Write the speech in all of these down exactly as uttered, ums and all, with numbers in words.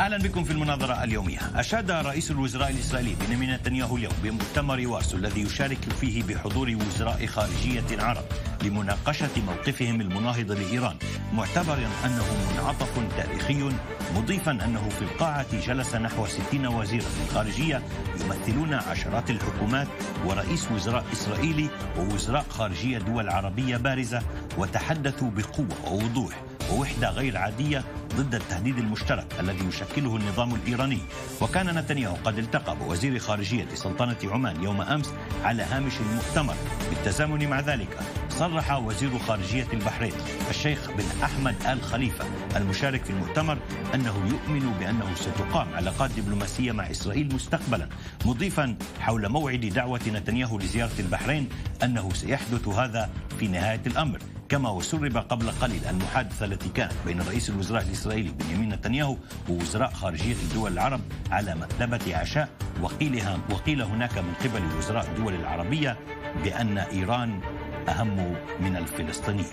أهلا بكم في المناظرة اليومية. أشاد رئيس الوزراء الإسرائيلي بنيامين نتنياهو اليوم بمؤتمر وارسو الذي يشارك فيه بحضور وزراء خارجية عرب لمناقشة موقفهم المناهض لإيران، معتبرا أنه منعطف تاريخي، مضيفا أنه في القاعة جلس نحو ستين وزيرا خارجية يمثلون عشرات الحكومات ورئيس وزراء إسرائيلي ووزراء خارجية دول عربية بارزة، وتحدثوا بقوة ووضوح ووحدة غير عادية ضد التهديد المشترك الذي يشكله النظام الإيراني. وكان نتنياهو قد التقى بوزير خارجية سلطنة عمان يوم أمس على هامش المؤتمر. بالتزامن مع ذلك صرح وزير خارجية البحرين الشيخ بن أحمد آل خليفة المشارك في المؤتمر أنه يؤمن بأنه ستقام علاقات دبلوماسية مع إسرائيل مستقبلا، مضيفا حول موعد دعوة نتنياهو لزيارة البحرين أنه سيحدث هذا في نهاية الأمر. كما وسرب قبل قليل المحادثة التي كانت بين رئيس الوزراء الإسرائيلي بنيامين نتنياهو ووزراء خارجية الدول العرب على مكتبة عشاء، وقيلها وقيل هناك من قبل وزراء الدول العربية بأن إيران أهم من الفلسطينيين.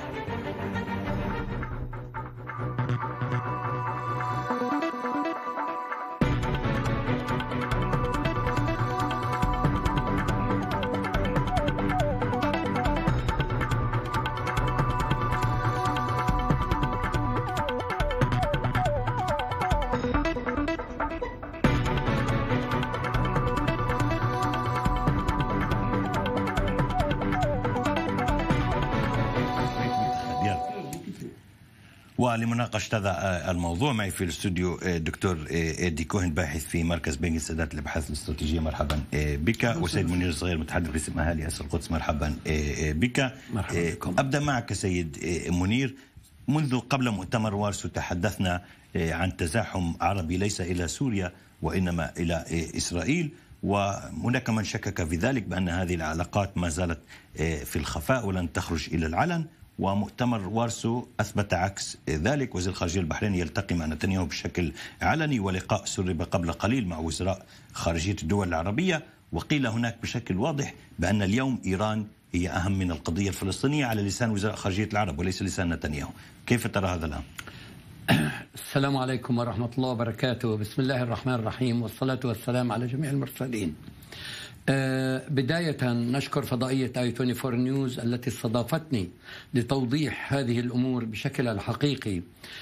ولمناقشة هذا الموضوع معي في الاستوديو الدكتور إيدي كوهن باحث في مركز بنك السادات للابحاث الاستراتيجية، مرحبا بك. وسيد منير الصغير متحدث باسم اهالي اسر القدس، مرحبا بك. مرحبا بكم. ابدا معك سيد منير. منذ قبل مؤتمر وارسو تحدثنا عن تزاحم عربي ليس الى سوريا وانما الى اسرائيل، وهناك من شكك في ذلك بان هذه العلاقات ما زالت في الخفاء ولن تخرج الى العلن، ومؤتمر وارسو أثبت عكس ذلك. وزير الخارجية البحريني يلتقي مع نتنياهو بشكل علني، ولقاء سرب قبل قليل مع وزراء خارجية الدول العربية. وقيل هناك بشكل واضح بأن اليوم إيران هي أهم من القضية الفلسطينية على لسان وزراء خارجية العرب وليس لسان نتنياهو. كيف ترى هذا الأمر؟ السلام عليكم ورحمة الله وبركاته. بسم الله الرحمن الرحيم، والصلاة والسلام على جميع المرسلين. أه بداية نشكر فضائية آي أربعة وعشرين نيوز التي استضافتني لتوضيح هذه الأمور بشكلها الحقيقي.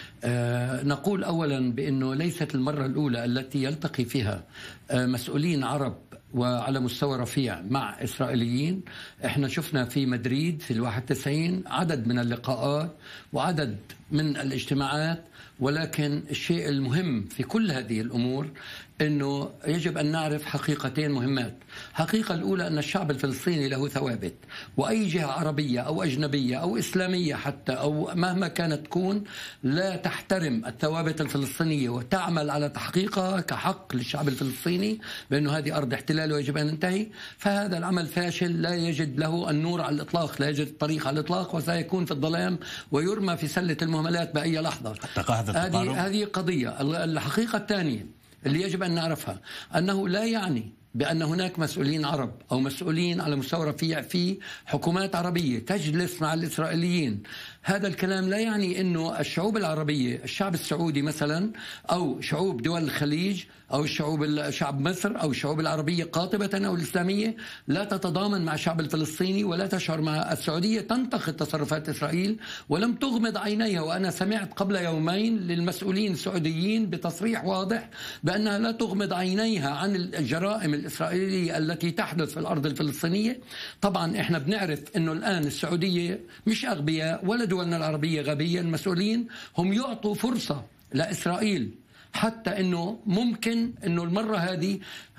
أه نقول أولا بأنه ليست المرة الأولى التي يلتقي فيها أه مسؤولين عرب وعلى مستوى رفيع مع إسرائيليين. احنا شفنا في مدريد في الواحد وتسعين عدد من اللقاءات وعدد من الاجتماعات، ولكن الشيء المهم في كل هذه الأمور أنه يجب أن نعرف حقيقتين مهمات. حقيقة الأولى أن الشعب الفلسطيني له ثوابت، وأي جهة عربية أو أجنبية أو إسلامية حتى أو مهما كانت تكون لا تحترم الثوابت الفلسطينية وتعمل على تحقيقها كحق للشعب الفلسطيني بأنه هذه أرض احتلال ويجب أن تنتهي، فهذا العمل فاشل لا يجد له النور على الإطلاق، لا يجد الطريق على الإطلاق، وسيكون في الظلام ويرمى في سلة المهملات بأي لحظة. هذه هذه قضية. الحقيقة الثانية اللي يجب أن نعرفها أنه لا يعني بأن هناك مسؤولين عرب أو مسؤولين على مستوى رفيع في حكومات عربية تجلس مع الإسرائيليين. هذا الكلام لا يعني أنه الشعوب العربية، الشعب السعودي مثلا أو شعوب دول الخليج أو الشعوب شعب مصر أو الشعوب العربية قاطبة أو الإسلامية لا تتضامن مع الشعب الفلسطيني ولا تشعر مع السعودية تنتقد تصرفات إسرائيل ولم تغمض عينيها. وأنا سمعت قبل يومين للمسؤولين السعوديين بتصريح واضح بأنها لا تغمض عينيها عن الجرائم الإسرائيلية التي تحدث في الأرض الفلسطينية. طبعا إحنا بنعرف أنه الآن السعودية مش أغبياء ولا دولنا العربية غبية. المسؤولين هم يعطوا فرصة لإسرائيل حتى أنه ممكن أنه المرة هذه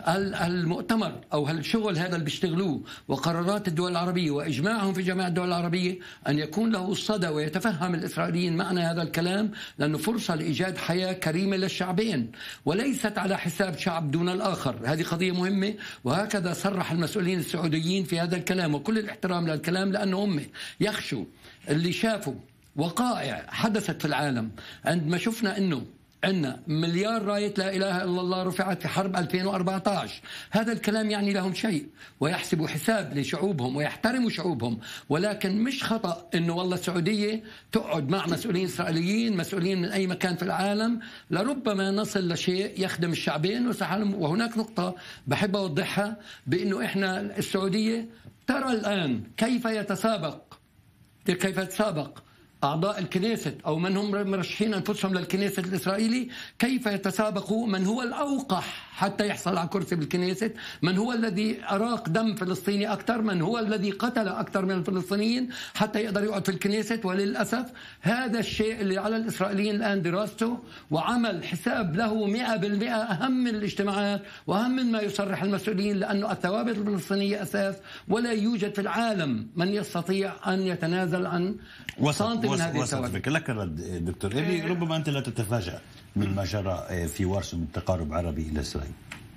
المؤتمر أو هالشغل هذا اللي بيشتغلوه وقرارات الدول العربية وإجماعهم في جميع الدول العربية أن يكون له الصدى ويتفهم الإسرائيليين معنى هذا الكلام، لأنه فرصة لإيجاد حياة كريمة للشعبين وليست على حساب شعب دون الآخر. هذه قضية مهمة، وهكذا صرح المسؤولين السعوديين في هذا الكلام، وكل الاحترام للكلام لأنه هم يخشوا اللي شافوا وقائع حدثت في العالم عندما شفنا أنه عندنا مليار راية لا إله إلا الله رفعت في حرب ألفين وأربعة عشر. هذا الكلام يعني لهم شيء، ويحسبوا حساب لشعوبهم ويحترموا شعوبهم، ولكن مش خطأ إنه والله السعودية تقعد مع مسؤولين إسرائيليين مسؤولين من أي مكان في العالم لربما نصل لشيء يخدم الشعبين وسحلم. وهناك نقطة بحب أوضحها، بأنه إحنا السعودية ترى الآن كيف يتسابق كيف يتسابق أعضاء الكنيست أو من هم مرشحين أنفسهم للكنيست الإسرائيلي، كيف يتسابقوا من هو الأوقح حتى يحصل على كرسي بالكنيست، من هو الذي أراق دم فلسطيني أكثر، من هو الذي قتل أكثر من الفلسطينيين حتى يقدر يقعد في الكنيست. وللأسف هذا الشيء اللي على الإسرائيليين الآن دراسته وعمل حساب له مئة بالمئة أهم من الاجتماعات وأهم من ما يصرح المسؤولين، لأنه الثوابت الفلسطينية أساس، ولا يوجد في العالم من يستطيع أن يتنازل عن سنتي من هذه الثوابت. لك الرد دكتور إيلي، ربما أنت لا تتفاجأ من ما جرى في وارسو من تقارب عربي إلى إسرائيل.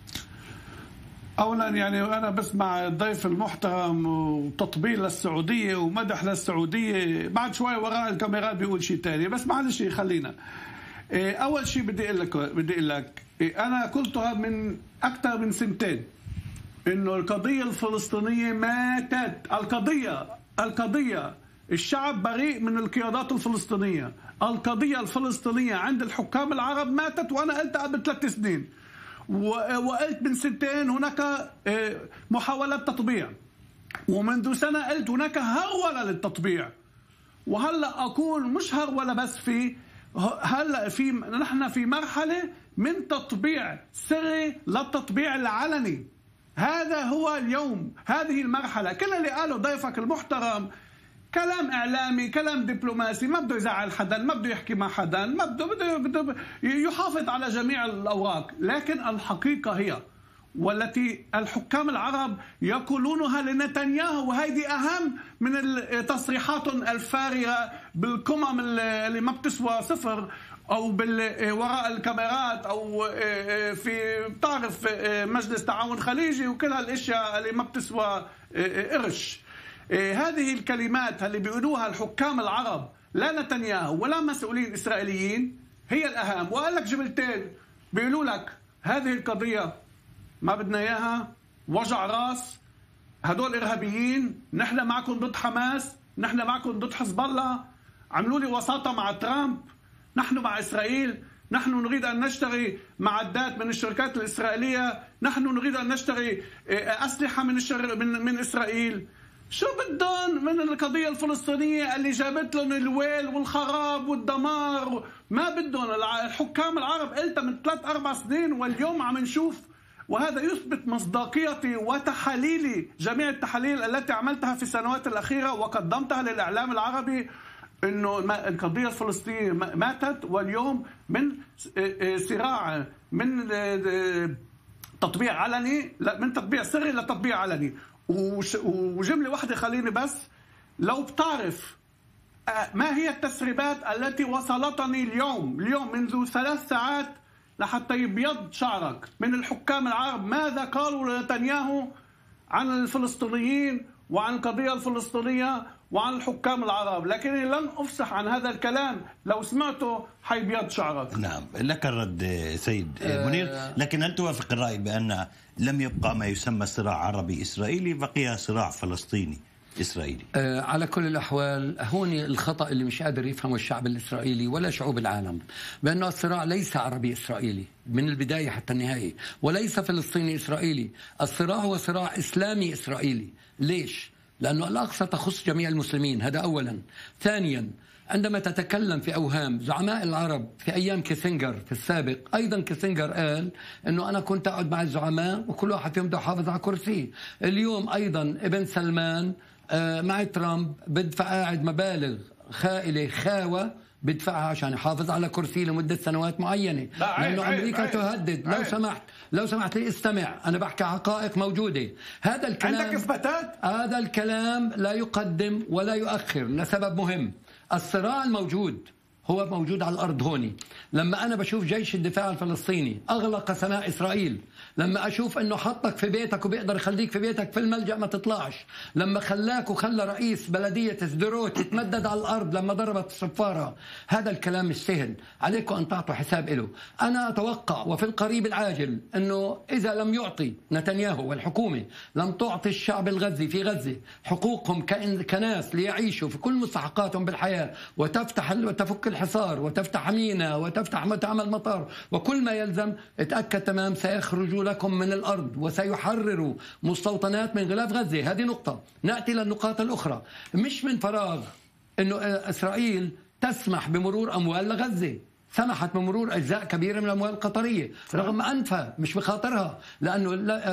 أولا يعني أنا بسمع الضيف المحترم وتطبيل للسعودية ومدح للسعودية، بعد شوي وراء الكاميرات بيقول شيء تاني، بس معلش خلينا. أول شيء بدي أقول لك بدي أقول لك أنا قلتها من أكثر من سنتين، إنه القضية الفلسطينية ماتت. القضية القضية الشعب بريء من القيادات الفلسطينية. القضية الفلسطينية عند الحكام العرب ماتت، وأنا قلت قبل ثلاث سنين وقلت من سنتين هناك محاولات تطبيع، ومنذ سنة قلت هناك هرولة للتطبيع، وهلأ أقول مش هرولة بس، في هلأ في نحن في مرحلة من تطبيع سري للتطبيع العلني. هذا هو اليوم، هذه المرحلة. كل اللي قاله ضيفك المحترم كلام إعلامي، كلام دبلوماسي، ما بده يزعل حدا، ما بده يحكي مع حدا، ما بده بده بده يحافظ على جميع الأوراق. لكن الحقيقة هي والتي الحكام العرب يقولونها لنتنياهو، وهذه أهم من التصريحات الفارغة بالكمم اللي ما بتسوى صفر، أو وراء الكاميرات، أو في بتعرف مجلس تعاون خليجي وكل هالأشياء اللي ما بتسوى قرش. هذه الكلمات اللي بيقولوها الحكام العرب لا نتنياهو ولا مسؤولين إسرائيليين هي الأهم. وقال لك جملتين بيقولوا لك هذه القضية ما بدنا إياها، وجع راس، هدول إرهابيين، نحن معكم ضد حماس، نحن معكم ضد حزب الله، عملوا لي وساطة مع ترامب، نحن مع إسرائيل، نحن نريد أن نشتري معدات من الشركات الإسرائيلية، نحن نريد أن نشتري أسلحة من الشر من من إسرائيل. شو بدهم من القضية الفلسطينية اللي جابت لهم الويل والخراب والدمار؟ ما بدهم. الحكام العرب قلتها من ثلاث أربع سنين، واليوم عم نشوف، وهذا يثبت مصداقيتي وتحاليلي، جميع التحاليل التي عملتها في السنوات الأخيرة وقدمتها للإعلام العربي، إنه القضية الفلسطينية ماتت، واليوم من صراع من تطبيع علني من تطبيع سري لتطبيع علني. وجملة واحدة خليني بس، لو بتعرف ما هي التسريبات التي وصلتني اليوم اليوم منذ ثلاث ساعات لحتى يبيض شعرك من الحكام العرب، ماذا قالوا لنتنياهو عن الفلسطينيين وعن القضية الفلسطينية وعن الحكام العرب، لكني لن أفصح عن هذا الكلام، لو سمعته حيبيض شعرك. نعم، لك الرد سيد منير. لكن هل توافق الرأي بأن لم يبقى ما يسمى صراع عربي إسرائيلي، بقي صراع فلسطيني إسرائيلي؟ آه على كل الأحوال هون الخطأ اللي مش قادر يفهمه الشعب الإسرائيلي ولا شعوب العالم، بأنه الصراع ليس عربي إسرائيلي من البداية حتى النهاية، وليس فلسطيني إسرائيلي. الصراع هو صراع إسلامي إسرائيلي. ليش؟ لأنه الأقصى تخص جميع المسلمين، هذا أولا. ثانيا، عندما تتكلم في أوهام زعماء العرب في أيام كيسنجر في السابق، أيضا كيسنجر قال أنه أنا كنت أقعد مع الزعماء وكل واحد فيهم بده يحافظ على كرسيه. اليوم أيضا ابن سلمان مع ترامب بدفع قاعد مبالغ خائلة خاوة بدفعها عشان يحافظ على كرسي لمدة سنوات معينة، لأنه أمريكا عيب تهدد. لو سمحت لو سمحت لي استمع، أنا بحكي حقائق موجودة. هذا الكلام عندك إثباتات؟ هذا الكلام لا يقدم ولا يؤخر لسبب مهم. الصراع الموجود هو موجود على الأرض هوني. لما أنا بشوف جيش الدفاع الفلسطيني أغلق سماء إسرائيل، لما أشوف أنه حطك في بيتك وبيقدر يخليك في بيتك في الملجأ ما تطلعش، لما خلاك وخلى رئيس بلدية سدروت يتمدد على الأرض لما ضربت الصفارة، هذا الكلام مش سهل، عليكم أن تعطوا حساب له. أنا أتوقع وفي القريب العاجل أنه إذا لم يعطي نتنياهو والحكومة، لم تعطي الشعب الغزي في غزة حقوقهم كناس ليعيشوا في كل مستحقاتهم بالحياة، وتفتح وتفك الحصار وتفتح ميناء وتفتح تعمل مطار وكل ما يلزم، اتأكد تمام سيخرجوا لكم من الأرض وسيحرروا مستوطنات من غلاف غزة. هذه نقطة. نأتي للنقاط الأخرى. مش من فراغ أنه إسرائيل تسمح بمرور أموال لغزة، سمحت بمرور أجزاء كبيرة من الأموال القطرية رغم أنفها مش بخاطرها، لأنه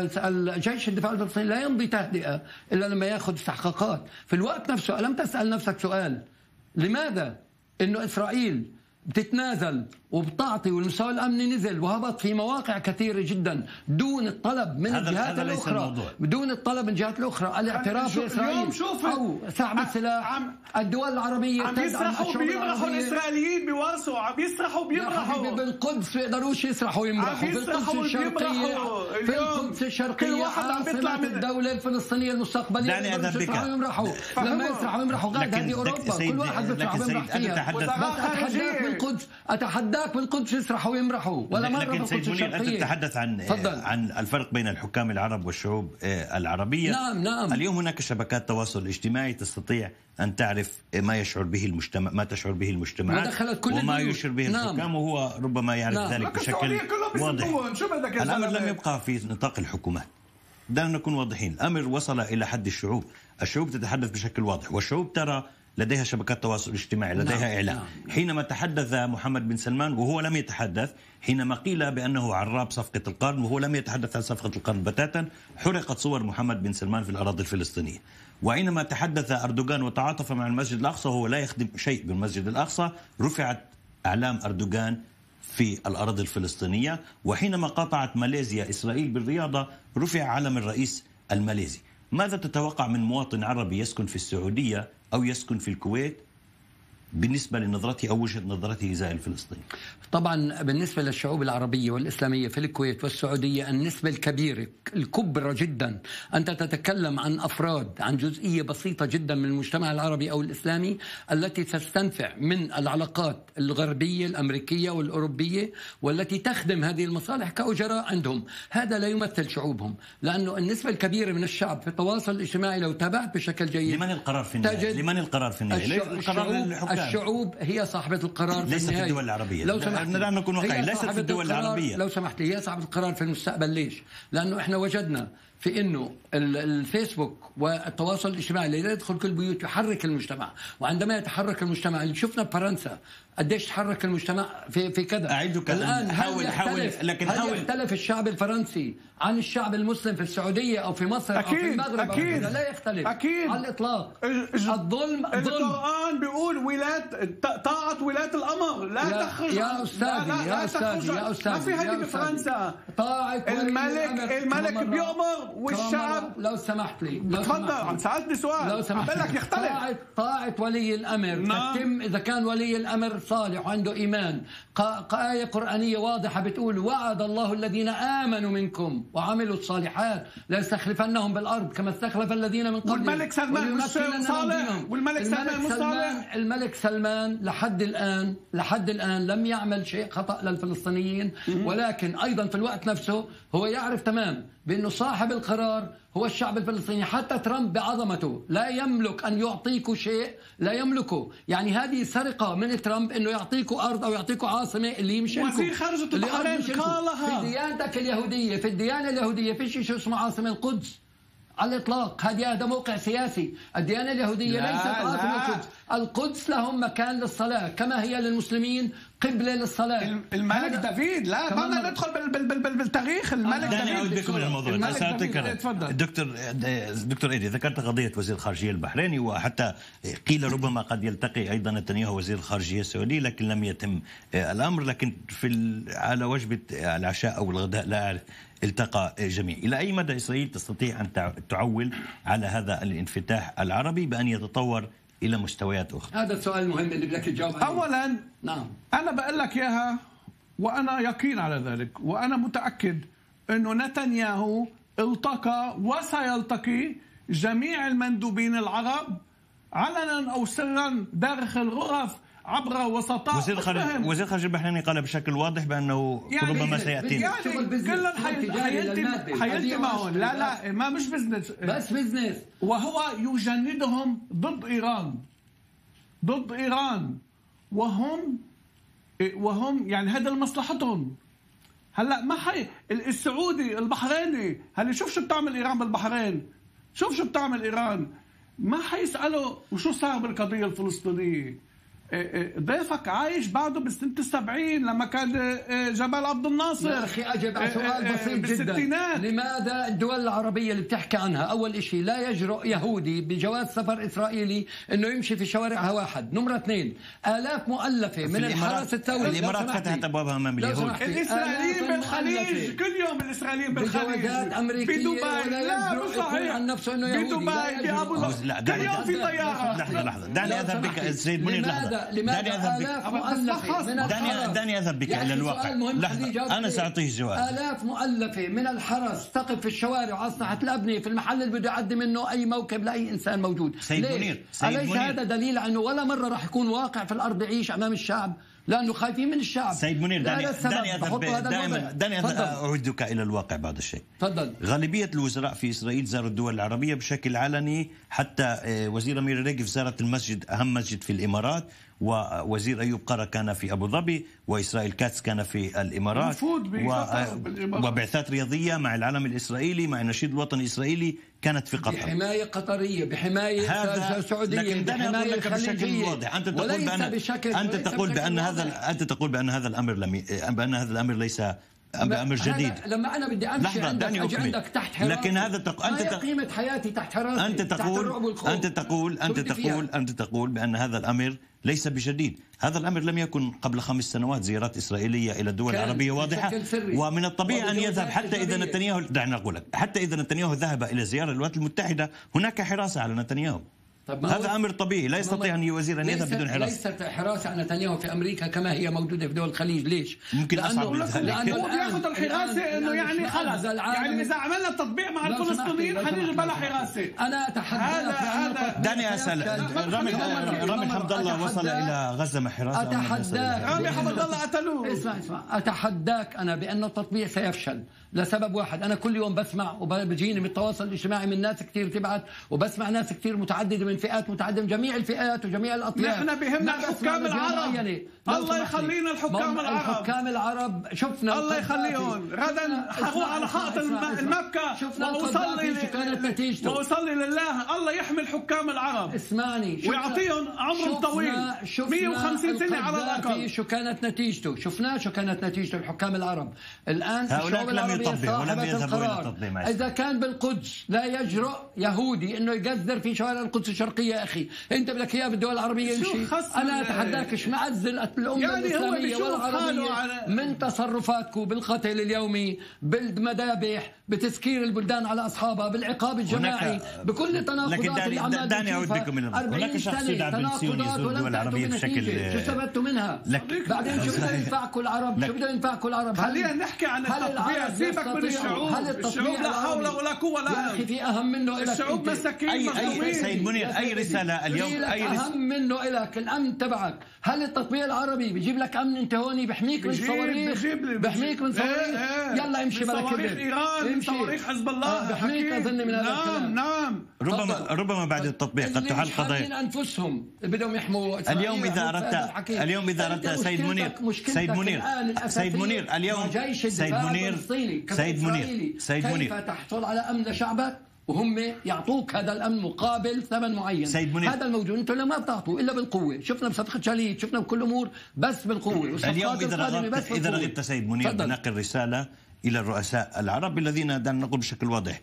الجيش الدفاع الفلسطيني لا يمضي تهدئة إلا لما يأخذ استحقاقات. في الوقت نفسه ألم تسأل نفسك سؤال، لماذا أنه إسرائيل بتتنازل وبتعطي والمستوى الأمني نزل وهبط في مواقع كثيرة جدا دون الطلب من الجهات الأخرى، بدون الطلب من الجهات الأخرى الاعتراف بإسرائيل أو سحب السلاح؟ الدول العربية عم يسرحوا بيمرحوا الإسرائيليين بوارسو، عم يسرحوا بيمرحوا بالقدس، بيقدروش يسرحوا يمرحوا في القدس الشرقية، في القدس الشرقية عاصمة الدولة الفلسطينية المستقبلية. دعني يسرحوا يمرحوا لما يسرحوا يمرحوا غاد هذه أوروبا كل واحد بيسرح ويمرح فيها. بس أتحداك بالقدس، أتحداك بالقدس يسرحوا ويمرحوا ولا مرة لكن سيد منير أنت تتحدث عن فضل. عن الفرق بين الحكام العرب والشعوب العربية. نعم نعم. اليوم هناك شبكات تواصل اجتماعي تستطيع أن تعرف ما يشعر به المجتمع، ما تشعر به المجتمعات وما يشعر به نعم. الحكام، وهو ربما يعرف نعم. ذلك بشكل واضح. الأمر لم يبقى في نطاق الحكومات، دعنا نكون واضحين. الأمر وصل إلى حد الشعوب، الشعوب تتحدث بشكل واضح، والشعوب ترى لديها شبكات تواصل اجتماعي، لديها نعم. إعلام نعم. حينما تحدث محمد بن سلمان وهو لم يتحدث، حينما قيل بأنه عراب صفقة القرن وهو لم يتحدث عن صفقة القرن بتاتا، حرقت صور محمد بن سلمان في الأراضي الفلسطينية. وحينما تحدث أردوغان وتعاطف مع المسجد الأقصى وهو لا يخدم شيء بالمسجد الأقصى، رفعت أعلام أردوغان في الأراضي الفلسطينية. وحينما قاطعت ماليزيا إسرائيل بالرياضة، رفع علم الرئيس الماليزي. ماذا تتوقع من مواطن عربي يسكن في السعودية أو يسكن في الكويت بالنسبة لنظرته أو وجهة نظرته إزاء الفلسطيني؟ طبعا بالنسبة للشعوب العربية والإسلامية في الكويت والسعودية النسبة الكبيرة الكبرى جدا. أنت تتكلم عن أفراد، عن جزئية بسيطة جدا من المجتمع العربي أو الإسلامي التي تستنفع من العلاقات الغربية الأمريكية والأوروبية والتي تخدم هذه المصالح كأجراء عندهم. هذا لا يمثل شعوبهم، لأنه النسبة الكبيرة من الشعب في التواصل الاجتماعي لو تابعت بشكل جيد. لمن القرار في النهاية؟ لمن القرار في النهاية؟ الشعوب, الشعوب, الشعوب هي صاحبة القرار ليست في الدول العربية. لو سمحت نكون واقعيين، ليست في الدول العربية. لو سمحت لي، هي صاحبة القرار في المستقبل. ليش؟ لأنه إحنا وجدنا في إنه الفيسبوك والتواصل الاجتماعي اللي يدخل كل بيوت يحرك المجتمع، وعندما يتحرك المجتمع اللي شفنا بفرنسا قديش تحرك المجتمع في في كذا. أعيدك الآن حاول حاول لكن هل حاول يختلف الشعب الفرنسي عن الشعب المسلم في السعودية أو في مصر أكيد أو في المغرب؟ أكيد لا يختلف أكيد على الإطلاق. الظلم القرآن بيقول ولاة طاعة ولاة الأمر، لا يا تخرج يا أستاذي لا يا أستاذي يا أستاذي ما في هذه بفرنسا. طاعة الملك الملك بيأمر والشعب. لو سمحت لي تفضل، عم سألتني سؤال. لو سمحت لك يختلف. طاعة طاعة ولي الأمر نعم. تتم إذا كان ولي الأمر صالح وعنده إيمان. آية قرآنية واضحة بتقول وعد الله الذين آمنوا منكم وعملوا الصالحات لا يستخلفنهم بالأرض كما استخلف الذين من قبلهم. والملك سلمان مش صالح؟ والملك سلمان مش صالح؟ الملك سلمان لحد الآن لحد الآن لم يعمل شيء خطأ للفلسطينيين، ولكن أيضا في الوقت نفسه هو يعرف تمام بأنه صاحب القرار هو الشعب الفلسطيني. حتى ترامب بعظمته لا يملك أن يعطيكوا شيء لا يملكه. يعني هذه سرقة من ترامب أنه يعطيكوا أرض أو يعطيكوا عاصمة اللي مش لكم. وزير خارجية البحرين قالها. في ديانتك اليهودية، في الديانة اليهودية في شيء اسمه عاصمة القدس على الإطلاق. هذا هذا موقع سياسي. الديانة اليهودية ليست عاصمة القدس. القدس لهم مكان للصلاة كما هي للمسلمين قبلة للصلاة. الملك دافيد لا بدنا ندخل بال بال بال بالتاريخ. الملك دافيد. أنا أعود بكم للموضوع. دكتور دكتور إيدي، ذكرت قضية وزير الخارجية البحريني، وحتى قيل ربما قد يلتقي أيضا نتنياهو وزير الخارجية السعودي، لكن لم يتم الأمر. لكن في على وجبة العشاء أو الغداء لا أعرف التقى جميع. إلى أي مدى إسرائيل تستطيع أن تعول على هذا الانفتاح العربي بأن يتطور إلى مستويات أخرى؟ هذا السؤال المهم اللي بدك تجاوب عليه. أولا نعم أنا بقول لك إياها وأنا يقين على ذلك، وأنا متأكد أنه نتنياهو التقى وسيلتقي جميع المندوبين العرب علنا أو سرا داخل غرف عبر وسطاء. وزير الخارجية وزير الخارجية البحريني قال بشكل واضح بأنه يعني ربما سيأتي يعني كلهم حيلتي حيلتي معهم. لا لا ما مش بزنس، بس بزنس، وهو يجندهم ضد إيران ضد إيران وهم وهم يعني هذا لمصلحتهم. هلا ما حي السعودي البحريني هلا شوف شو بتعمل إيران بالبحرين، شوف شو بتعمل إيران، ما حيسألوا وشو صار بالقضية الفلسطينية. ضيفك عايش بعده بسنة السبعين لما كان جمال عبد الناصر. يا أخي أجب على سؤال بسيط جدا. لماذا الدول العربية اللي بتحكي عنها أول شيء لا يجرؤ يهودي بجواز سفر إسرائيلي أنه يمشي في شوارعها؟ واحد. نمرة اثنين، آلاف مؤلفة من الحرس الثوري. الإمارات فتحت أبوابها أمام اليهود. الإسرائيليين بالخليج كل يوم الإسرائيليين بالخليج بجوازات أمريكية ولا يجرؤ يقول عن نفسه أنه يهودي. بدبي بأبو ظبي كل يوم في طيارة. لحظة لحظة دعني أذهب بك سيد منير. لحظة دعني أذهب بك دعني دعني أذهب بك إلى الواقع. لحظة أنا سأعطيه جواب. آلاف مؤلفة من الحرس تقف في الشوارع على سطح الأبنية في المحل اللي بده يعدي منه أي موكب لأي إنسان موجود. سيد منير سيد أليس منير. هذا دليل أنه ولا مرة راح يكون واقع في الأرض يعيش أمام الشعب لأنه خايفين من الشعب؟ سيد منير دعني دعني أذهب دائما دعني أعودك إلى الواقع بعض الشيء. تفضل. غالبية الوزراء في إسرائيل زاروا الدول العربية بشكل علني، حتى وزير أمير ريغف زارت المسجد أهم مسجد في الإمارات، ووزير أيوب قرة كان في أبو ظبي، وإسرائيل كاتس كان في الإمارات، و... وبعثات رياضية مع العلم الإسرائيلي مع النشيد الوطني الإسرائيلي كانت في قطر بحماية قطرية، بحماية سعودية، لكن بحماية بشكل واضح. أنت تقول بأن بشكل أنت تقول بأن هذا أنت تقول بأن هذا الأمر لم بأن هذا الأمر ليس أمر جديد. لما أنا بدي أمشي عندك أجي عندك تحت حراسة، لكن هذا تق... أنت تق... قيمة حياتي تحت حراسة. أنت تقول أنت تقول أنت تقول أنت تقول بأن هذا الأمر ليس بجديد. هذا الأمر لم يكن قبل خمس سنوات زيارات إسرائيلية إلى الدول العربية واضحة، ومن الطبيعي أن يذهب حتى إذا نتنياهو دعنا نقول لك حتى إذا نتنياهو ذهب إلى زيارة الولايات المتحدة هناك حراسة على نتنياهو. هذا أمر طبيعي، لا يستطيع أن وزير أن يذهب بدون حراسة. ليست حراسة على نتنياهو في أمريكا كما هي موجودة في دول الخليج. ليش؟ ممكن أصعب من ذلك. هو بياخذ الحراسة إنه يعني خلص، يعني إذا عملنا تطبيع مع الفلسطينيين حنيجي بلا حراسة. أنا أتحدى هذا دعني أسأل رامي رامي حمد الله وصل إلى غزة مع حراسة. أتحداك رامي حمد الله قتلوه. اسمع اسمع أتحداك أنا بأن التطبيع سيفشل لسبب واحد. أنا كل يوم بسمع وبجيني من التواصل الاجتماعي من ناس كثير تبعت، وبسمع ناس كثير متعددة من فئات متعددة من جميع الفئات وجميع الأطياف. نحن بهمنا الحكام العرب. الله يخلينا الحكام العرب. الحكام العرب شفنا الله يخليهم. غدا حقوا على حائط المبكى وأصلي شو كانت نتيجته، وأصلي لله الله يحمي الحكام العرب. اسمعني ويعطيهم عمر طويل مئة وخمسين سنة على الأقل. شو كانت نتيجته، شفناه شو كانت نتيجته الحكام العرب. الآن هؤلاء لم يطبقوا ولم يذهبوا إلى التطبيع. إذا كان بالقدس لا يجرؤ يهودي إنه يقذر في شوارع القدس الشرقية يا أخي، أنت بدك إياه بالدول العربية يمشي. أنا أتحداك اشمئز الأمة يعني الإسلامية والعربية من تصرفاتكم بالقتل اليومي، بالمذابح، بتسكير البلدان على أصحابها، بالعقاب الجماعي، بكل تناقضات اللي عمال دعني أعود بكم من هناك شخص يدعى بن سيوني يزور الدول العربية بشكل شو استفدتوا منها؟ بعدين شو بده ينفعكم العرب؟ شو بده ينفعكم العرب؟ خلينا نحكي عن التطبيع. سيبك من الشعوب. الشعوب لا حول ولا قوة لها. يا أخي في أهم منه إلك. الشعوب مساكين أي سيد منير أي رسالة اليوم أي أهم منه إلك الأمن تبعك. هل التطبيع العربي بيجيب لك أمن أنت هوني بحميك من صواريخ؟ بحميك من صواريخ. يلا امشي بلا كبر. إيران صواريخ حزب الله بحميك أظن من هذا الكلام. نعم ربما ربما بعد التطبيع قد تحل قضايا أنفسهم بدهم يحموا. اليوم إذا أردت اليوم إذا أردت سيد منير سيد منير سيد منير اليوم سيد منير سيد منير سيد منير كيف تحصل على أمن لشعبك وهم يعطوك هذا الأمن مقابل ثمن معين؟ سيد منير هذا الموجود. أنتم لما بتعطوا إلا بالقوة. شفنا بصفقة شاليت، شفنا بكل أمور بس بالقوة. اليوم إذا رغبت إذا رغبت سيد منير بنقل رسالة إلى الرؤساء العرب الذين دعنا نقول بشكل واضح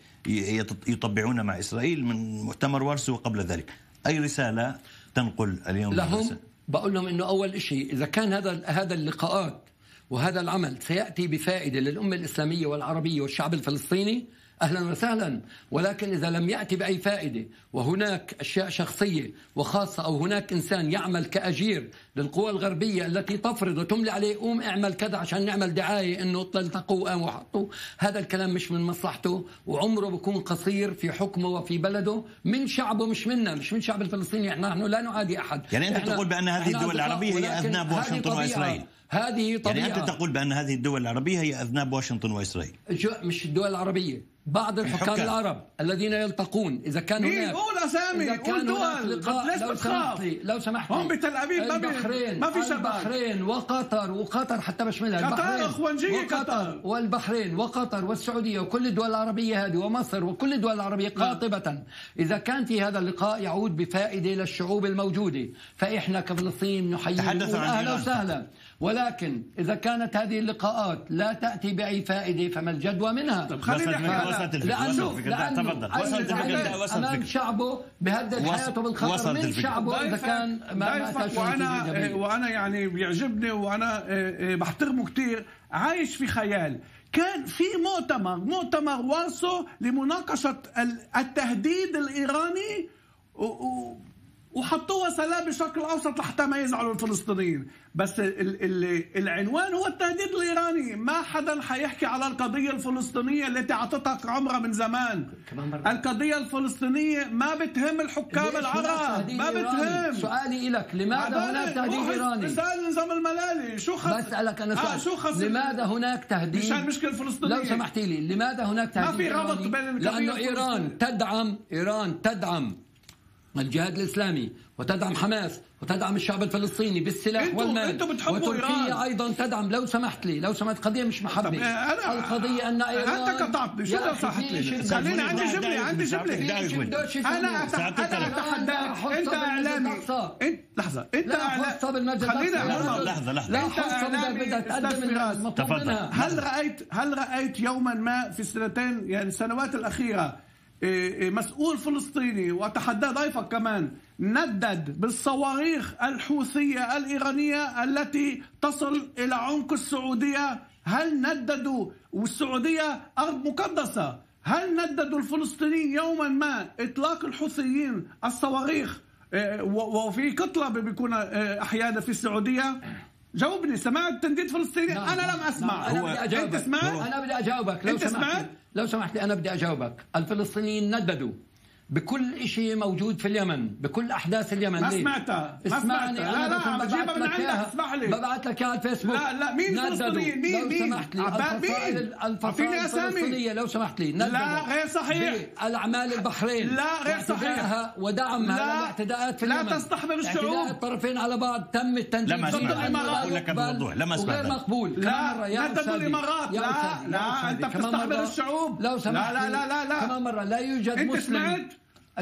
يطبعون مع إسرائيل من مؤتمر وارسو وقبل ذلك، أي رسالة تنقل اليوم لهم؟ بقول لهم إنه أول شيء إذا كان هذا هذا اللقاءات وهذا العمل سيأتي بفائدة للأمة الإسلامية والعربية والشعب الفلسطيني، أهلا وسهلا، ولكن إذا لم يأتي بأي فائدة وهناك أشياء شخصية وخاصة أو هناك إنسان يعمل كأجير للقوى الغربية التي تفرض وتملي عليه قوم اعمل كذا عشان نعمل دعاية إنه التقوا قاموا وحطوا، هذا الكلام مش من مصلحته، وعمره بيكون قصير في حكمه وفي بلده من شعبه، مش منا، مش من شعب الفلسطيني. احنا نحن لا نعادي أحد. يعني أنت تقول بأن هذه الدول العربية هي أذناب واشنطن وإسرائيل؟ هذه طبيعة. يعني أنت تقول بأن هذه الدول العربية هي أذناب واشنطن وإسرائيل؟ مش الدول العربية، بعض الحكام الحكام العرب الذين يلتقون إذا كان هناك قول أسامي إذا كان هناك لقاء لو سمحت لي لو سمحت لي هم بتل أبيب البحرين ما في شباب، البحرين وقطر وقطر حتى بشملها قطر أخوانجية قطر والبحرين وقطر والسعودية وكل الدول العربية هذه ومصر وكل الدول العربية قاطبة، إذا كان في هذا اللقاء يعود بفائدة للشعوب الموجودة فإحنا كفلسطين نحيي أهلا وسهلا، ولكن إذا كانت هذه اللقاءات لا تأتي بأي فائدة فما الجدوى منها؟ لأنه لأنه أمام شعبه بهدد حياته بالخطر من شعبه إذا كان ما أتى شيء. وأنا وأنا يعني بيعجبني وأنا بحترمه كتير، عايش في خيال. كان في مؤتمر مؤتمر وارسو لمناقشة التهديد الإيراني وحطوها سلام بالشرق الأوسط لحتى ما يزعلوا الفلسطينيين، بس ال ال العنوان هو التهديد الإيراني. ما حدا حيحكي على القضية الفلسطينية التي أعطتها عمرها من زمان. القضية الفلسطينية ما بتهم الحكام العرب، ما بتهم. سؤالي لك، لماذا هناك تهديد إيراني؟ اسأل نظام الملالي شو خص بسألك أنا سؤال. آه شو خص لماذا هناك تهديد؟ مشان المشكلة الفلسطينية. لو سمحتي لي، لماذا هناك تهديد؟ ما في ربط بين لأنه إيران تدعم إيران تدعم الجهاد الإسلامي وتدعم حماس وتدعم الشعب الفلسطيني بالسلاح انتو والمال، انتو وتركيا أيضا تدعم. لو سمحت لي لو سمحت قضية مش محبة، القضية أن إيران أنت قطعتني شو لو سمحت لي؟ خليني عندي جملة عندي جملة أنا أتحداك أنت إعلامي أنت لحظة أنت إعلامي خلينا لحظة لحظة لا خاصة بدها تقدم المطلوب منها. هل رأيت هل رأيت يوما ما في السنتين يعني السنوات الأخيرة مسؤول فلسطيني وأتحدى ضيفك كمان ندد بالصواريخ الحوثية الإيرانية التي تصل إلى عمق السعودية؟ هل نددوا؟ والسعودية أرض مقدسة، هل نددوا الفلسطينيين يوما ما إطلاق الحوثيين الصواريخ وفي كتلة بيكون أحيانا في السعودية؟ جاوبني، سمعت تنديد فلسطيني؟ نعم. أنا لم أسمع. أنا بدي أجاوبك. أنت سمعت؟ أنا بدي أجاوبك. لو أنت سمعت؟ لو سمحت لي أنا بدي أجاوبك. الفلسطينيين نددوا بكل شيء موجود في اليمن، بكل أحداث اليمن. ما سمعتها ما سمعتها. لا لا بجيبها من عندك، اسمح لي. ببعث لك على الفيسبوك. لا لا مين الفلسطينيين؟ مين مين؟ لو سمحت لي الفصائل الفلسطينية لو سمحت لي. لا غير صحيح. الأعمال البحرين. لا غير صحيح. ودعمها للاعتداءات في اليمن. لا تستحضر الشعوب. اعتداء الطرفين على بعض تم التنفيذ. لما أقول لك بوضوح لما غير مقبول. لا نددوا الإمارات. لا لا أنت بتستحضر الشعوب. لو سمحت لا لا لا لا كمان مرة لا يوجد أنت مسلم. سمعت؟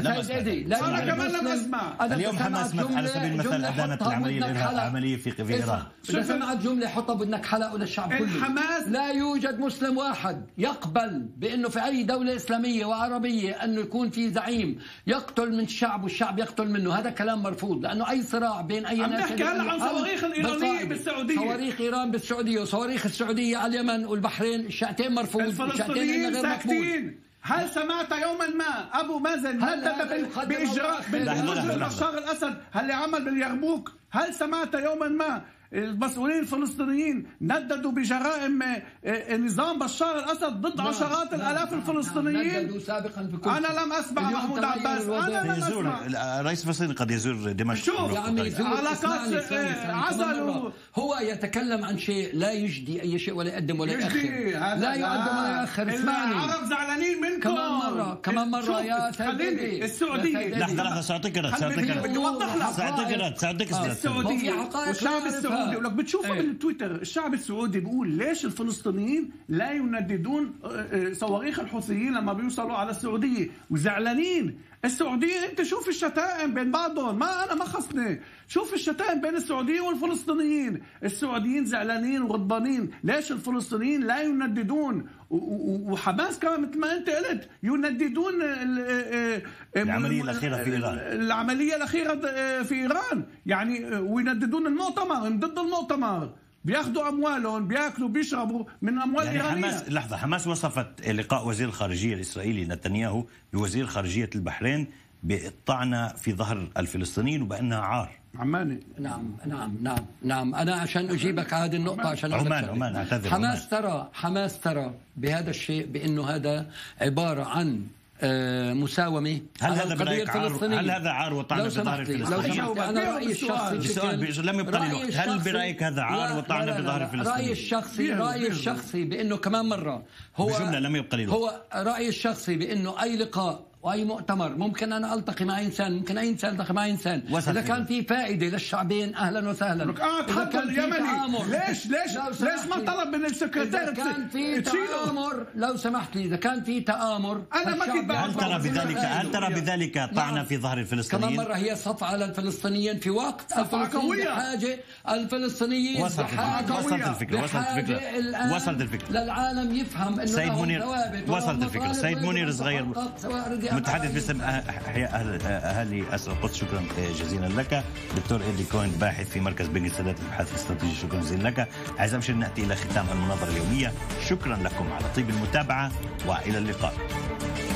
أنا كمان لم أسمع. اليوم حماس على سبيل المثال أدانت العملية العملية في إيران. إذا سمعت جملة حطها بدك حلقة للشعب كله. الحماس لا يوجد مسلم واحد يقبل بأنه في أي دولة إسلامية وعربية أنه يكون في زعيم يقتل من الشعب والشعب يقتل منه. هذا كلام مرفوض، لأنه أي صراع بين أي ناس. نحكي هلا عن صواريخ الإيرانية بالسعودية. صواريخ إيران بالسعودية وصواريخ السعودية على اليمن والبحرين، الشأتين مرفوض، الفلسطينيين غير مقبول. هل سمعت يوما ما أبو مازن ندد بإجراء بالرجل بشار الأسد اللي عمل باليرموك؟ هل سمعت يوما ما المسؤولين الفلسطينيين نددوا بجرائم نظام بشار الأسد ضد عشرات الآلاف الفلسطينيين؟ أنا لم أسمع محمود عباس. أنا لم أسمع. الرئيس الفلسطيني قد يزور دمشق. شوف علاقات عزل. هو يتكلم عن شيء لا يجدي أي شيء ولا يقدم ولا يأخر. لا يقدم ولا يأخر. اسمعني. العرب زعلانين منكم. كمان مرة كمان مرة يا سيدي. السعودية. لحظة لحظة سأعطيك رد سأعطيك رد. بدي أوضح لك. سأعطيك رد سأعطيك رد. السعودية والشعب السعودي يقول لك بتشوفها ايه؟ بالتويتر الشعب السعودي بيقول ليش الفلسطينيين لا ينددون صواريخ الحوثيين لما بيوصلوا على السعودية وزعلانين. السعودية انت شوف الشتائم بين بعضهم، ما انا ما خصني، شوف الشتائم بين السعوديين والفلسطينيين. السعوديين زعلانين وغضبانين ليش الفلسطينيين لا ينددون، وحماس كمان مثل ما انت قلت ينددون العملية الأخيرة في إيران. العملية الأخيرة في إيران يعني، وينددون المؤتمر ضد المؤتمر. بياخذوا اموالهم، بياكلوا بيشربوا من اموال يعني ايرانيه. حماس لحظه، حماس وصفت لقاء وزير الخارجيه الاسرائيلي نتنياهو بوزير خارجيه البحرين بالطعنه في ظهر الفلسطينيين وبانها عار. عماني. نعم نعم نعم نعم أنا عشان أجيبك على هذه النقطة عشان عمان عمان أعتذر. حماس ترى حماس ترى بهذا الشيء بأنه هذا عبارة عن آه مساومة. هل هذا برأيك عار؟ هل هذا عار وطعنة بظهر الفلسطينيين؟ لو سمحت أنا رأيي الشخصي بسؤال لم يبقى لي وقت، هل برأيك هذا عار وطعنة بظهر الفلسطينيين؟ رأيي الشخصي رأيي الشخصي بأنه كمان مرة هو بجملة لم يبقى لي وقت. هو رأيي الشخصي بأنه أي لقاء واي مؤتمر ممكن انا التقي مع انسان، ممكن اي انسان يلتقي مع انسان، اذا كان في فائده للشعبين اهلا وسهلا. اه تفضل يمني. ليش ليش ليش ما طلب من السكرتير؟ اذا كان في تآمر لو سمحت لي، اذا كان في تآمر انا ما كنت هل ترى بذلك هل ترى بذلك طعنه في ظهر الفلسطينيين؟ كمان مره هي صفعه على الفلسطينيين في وقت الفلسطينيين بحاجه، الفلسطينيين وصلت وصلت الفكره وصلت الفكره وصلت الفكره للعالم يفهم انه سيد منير وصلت الفكره. سيد منير صغير متحدث باسم أهل أهالي القدس، شكرا جزيلا لك. دكتور إيدي كوين باحث في مركز بيج السادات للابحاث الاستراتيجية، شكرا جزيلا لك. أعزائي المشاهدين نأتي إلى ختام المناظرة اليومية، شكرا لكم على طيب المتابعة وإلى اللقاء.